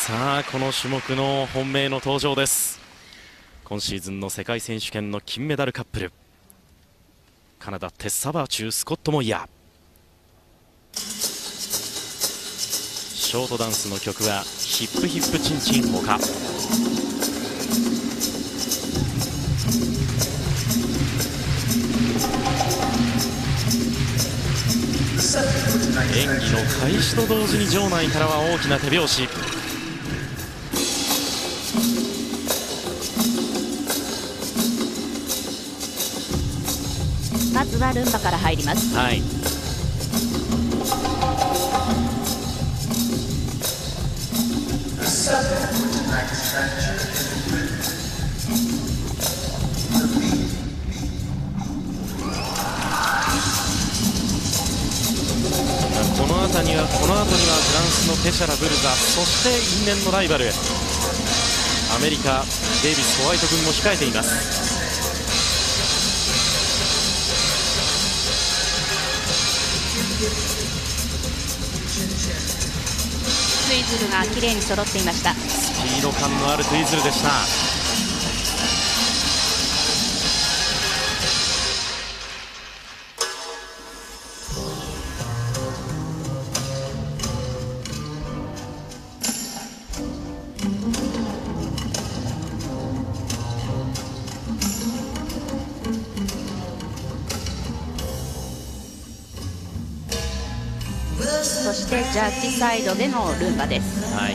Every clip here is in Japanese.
さあこの種目の本命の登場です。今シーズンの世界選手権の金メダルカップル、カナダテッサ・バーチュー、スコット・モイヤー。ショートダンスの曲はヒップヒップチンチンモカ。演技の開始と同時に場内からは大きな手拍子。 まずはルンバから入ります。 はい、この後にはフランスのテシャラ・ブルザ、そして因縁のライバルアメリカデイビス・ホワイト軍も控えています。 ツイズルが綺麗に揃っていました。 スピード感のあるツイズルでした。 そしてジャッジサイドでのルンバです。 はい、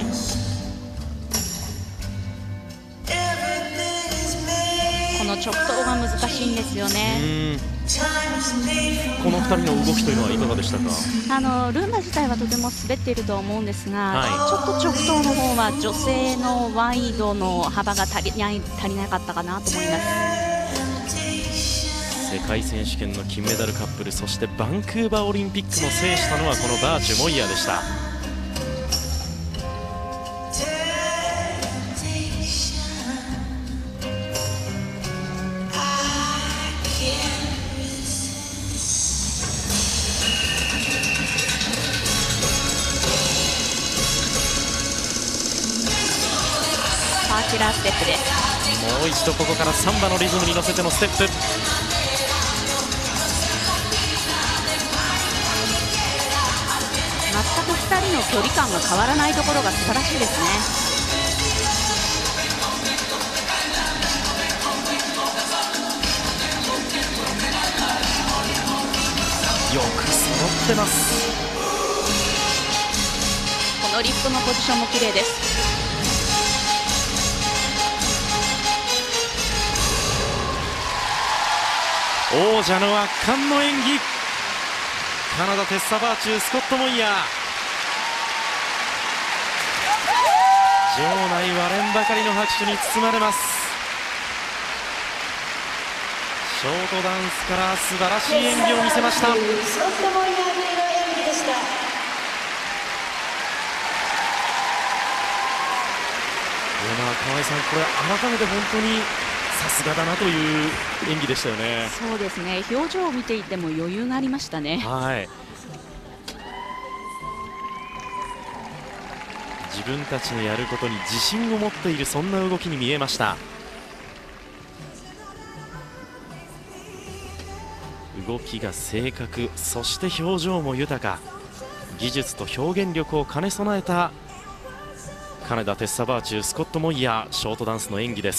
この直投が難しいんですよね。 この2人の動きというのはいかがでしたか？ ルンバ自体はとても滑っていると思うんですが、 はい、 ちょっと直投の方は女性のワイドの幅が足りなかったかなと思います。 世界選手権の金メダルカップル、そしてバンクーバーオリンピックも制したのはこのバーチュ・モイヤーでした。 サーキュラーステップです。 もう一度ここからサンバのリズムに乗せてのステップ。 全く2人の距離感が変わらないところが素晴らしいですね。 よく揃ってます。 このリフトのポジションも綺麗です。 王者の圧巻の演技、カナダテッサ・バーチュー、スコット・モイヤー。場内割れんばかりの拍手に包まれます。ショートダンスから素晴らしい演技を見せました。 スコット・モイヤー組の演技でした。 河合さん、これ改めて本当にさすがだなという演技でしたよね。 そうですね、表情を見ていても余裕がありましたね。 はい、自分たちのやることに自信を持っている、そんな動きに見えました。動きが正確、そして表情も豊か、技術と表現力を兼ね備えたカナダテッサ・バーチュー、スコット・モイヤー、ショートダンスの演技です。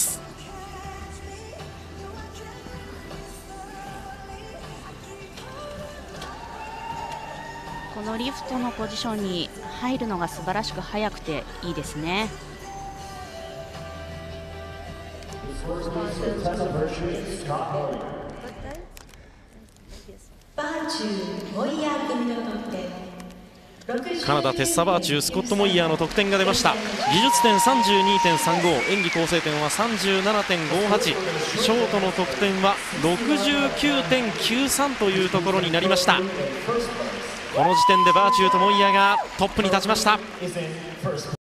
このリフトのポジションに入るのが素晴らしく速くていいですね。 バーチュー・モイヤー組の得点。 カナダテッサ・バーチュー、スコット・モイヤーの得点が出ました。技術点 32.35、演技構成点は 37.58、ショートの得点は 69.93 というところになりました。この時点でバーチューとモイヤーがトップに立ちました。